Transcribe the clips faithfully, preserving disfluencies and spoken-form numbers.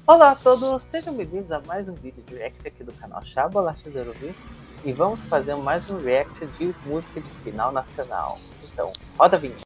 Olá a todos, sejam bem-vindos a mais um vídeo de react aqui do canal Chá Bolacha Zero V. E vamos fazer mais um react de música de final nacional. Então, roda a vinheta.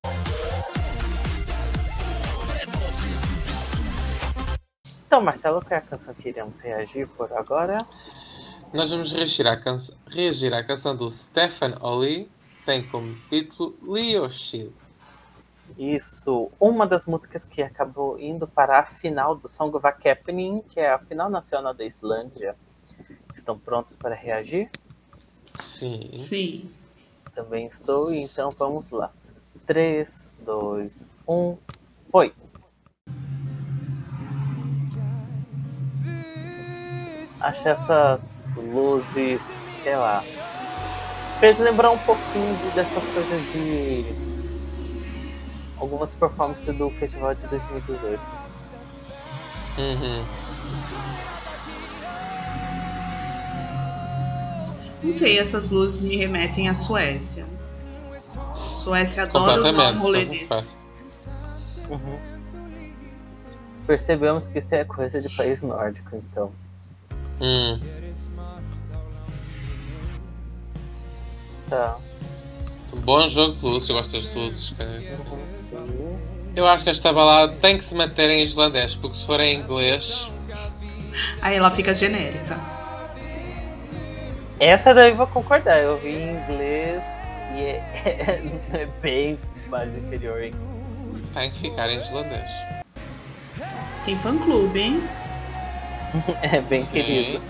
Então, Marcelo, qual é a canção que iremos reagir por agora? Nós vamos reagir à, can... reagir à canção do Stefan Oli, tem como título Leoshid. Isso, uma das músicas que acabou indo para a final do Songvakeppnin, que é a final nacional da Islândia. Estão prontos para reagir? Sim. Sim. Também estou, então vamos lá. três, dois, um, foi! Acho essas luzes, sei lá, fez lembrar um pouquinho de, dessas coisas de algumas performances do festival de dois mil e dezoito. Uhum. Não sei, essas luzes me remetem à Suécia. Suécia adora usar um rolê desse. Uhum. Percebemos que isso é coisa de país nórdico, então. Hum. Tá. Um bom jogo de luzes, eu gosto das luzes. Uhum. Eu acho que esta balada tem que se manter em islandês, porque se for em inglês... Aí ela fica genérica. Essa daí eu vou concordar, eu vi em inglês e é, é bem mais inferior, hein? Tem que ficar em islandês. Tem fã-clube, hein? É bem Sim. querido.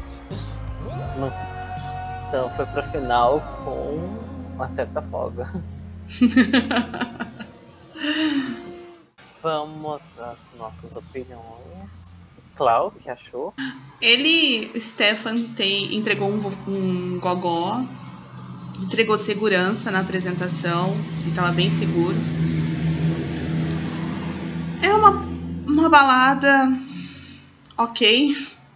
Então foi pra final com uma certa folga. Vamos às nossas opiniões. Clau, que achou? Ele, o Stefan, tem, entregou um, um gogó, entregou segurança na apresentação, ele estava bem seguro. É uma, uma balada ok.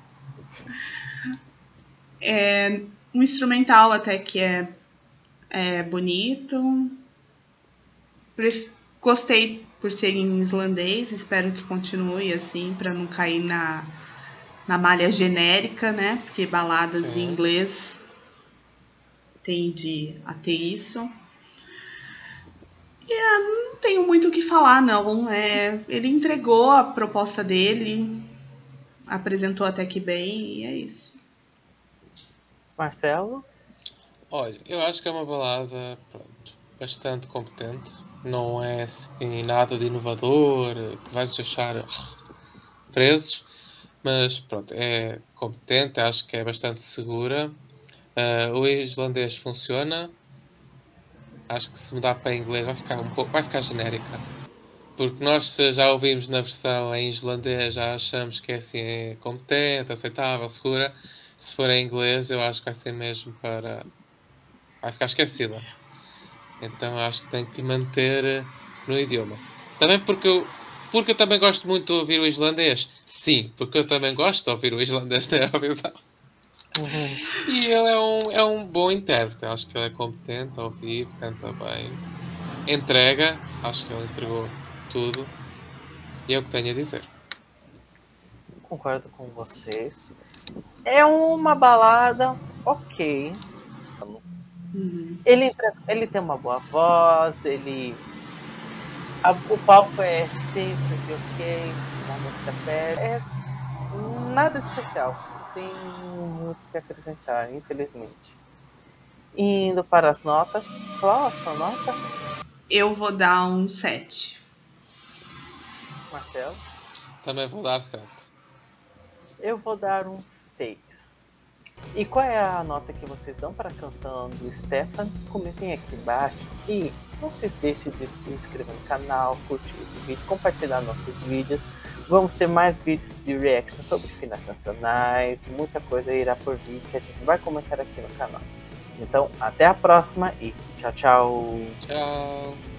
É um instrumental até que é, é bonito. Gostei por ser em islandês, espero que continue assim, para não cair na, na malha genérica, né? Porque baladas Sim. em inglês tende a ter isso. E é, não tenho muito o que falar, não. É, ele entregou a proposta dele, apresentou até que bem, e é isso. Marcelo? Olha, eu acho que é uma balada, pronto, bastante competente. Não é assim nada de inovador, que vais deixar presos. Mas pronto, é competente, acho que é bastante segura. Uh, o islandês funciona. Acho que se mudar para inglês vai ficar um pouco, vai ficar genérica. Porque nós, se já ouvimos na versão em islandês, já achamos que é assim, é competente, aceitável, segura. Se for em inglês, eu acho que vai ser mesmo para... vai ficar esquecida. Então acho que tem que manter no idioma. Também porque eu, porque eu também gosto muito de ouvir o islandês. Sim, porque eu também gosto de ouvir o islandês na Eurovisão. Uhum. E ele é um, é um bom intérprete. Acho que ele é competente, ao vivo, canta bem. Entrega, acho que ele entregou tudo. E é o que tenho a dizer. Concordo com vocês. É uma balada ok. Uhum. Ele, ele tem uma boa voz, ele... A, o palco é simples e ok, uma música pé. É nada especial. Não tem muito o que acrescentar, infelizmente. Indo para as notas. Qual a sua nota? Eu vou dar um sete. Marcelo? Também vou dar sete. Eu vou dar um seis. E qual é a nota que vocês dão para a canção do Stefan? Comentem aqui embaixo. E não se deixe de se inscrever no canal, curtir esse vídeo, compartilhar nossos vídeos. Vamos ter mais vídeos de reaction sobre finais nacionais. Muita coisa irá por vir que a gente vai comentar aqui no canal. Então, até a próxima e tchau, tchau! Tchau!